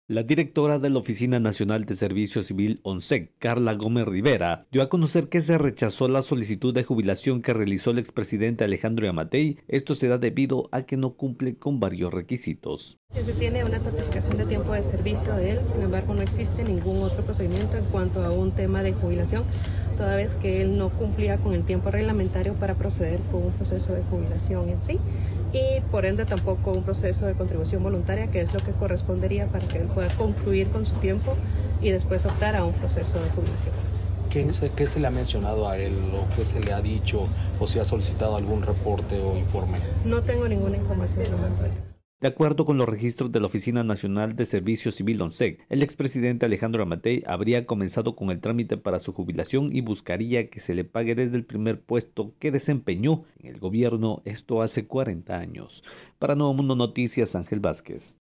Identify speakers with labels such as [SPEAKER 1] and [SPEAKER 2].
[SPEAKER 1] La directora de la Oficina Nacional de Servicio Civil ONSEC, Carla Gómez Rivera, dio a conocer que se rechazó la solicitud de jubilación que realizó el expresidente Alejandro Yamatei. Esto se da debido a que no cumple con varios requisitos.
[SPEAKER 2] Se tiene una certificación de tiempo de servicio de él, sin embargo no existe ningún otro procedimiento en cuanto a un tema de jubilación, toda vez que él no cumplía con el tiempo reglamentario para proceder con un proceso de jubilación en sí y por ende tampoco un proceso de contribución voluntaria, que es lo que correspondería para que él pueda concluir con su tiempo y después optar a un proceso de jubilación.
[SPEAKER 3] ¿Qué se le ha mencionado a él o qué se le ha dicho o si ha solicitado algún reporte o informe?
[SPEAKER 2] No tengo ninguna información de momento.
[SPEAKER 1] De acuerdo con los registros de la Oficina Nacional de Servicio Civil ONSEC, el expresidente Alejandro Yamatei habría comenzado con el trámite para su jubilación y buscaría que se le pague desde el primer puesto que desempeñó en el gobierno, esto hace 40 años. Para Nuevo Mundo Noticias, Ángel Vázquez.